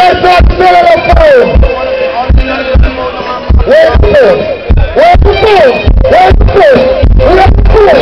Let's not fill it up phone. Where's the phone? Where's the phone? Where's the phone? Where's the phone?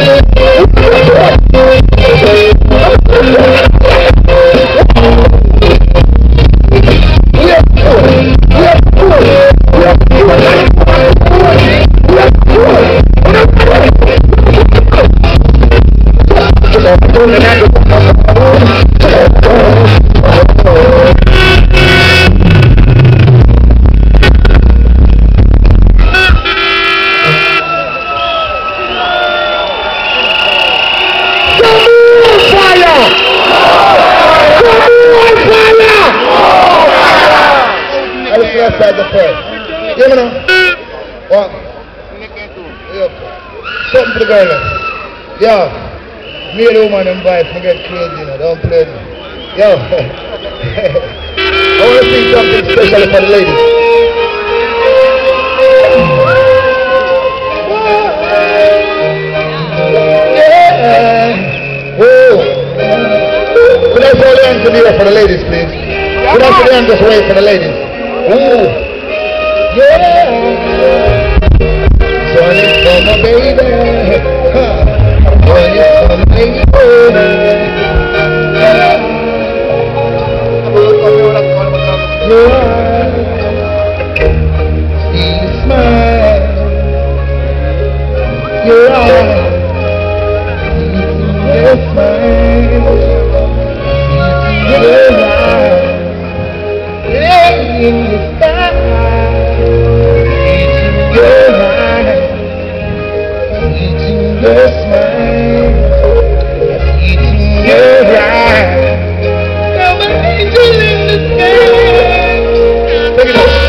Outside the fair. You know? What? Yep. Something for the girl. Yeah. Me and the woman and wife, I get crazy, you know. Don't play it. Yo. I want to sing something special for the ladies. Yeah. Whoa. Could I hold the hands in the air for the ladies, please? Could I put the hands away for the ladies? Ooh, yeah. One is for my baby. One is for my baby. See you smile. Your eyes. See your smile. See your eyes. In the sky, it's in your eyes, it's in your smile, it's in your eyes. Come an angel in the sky.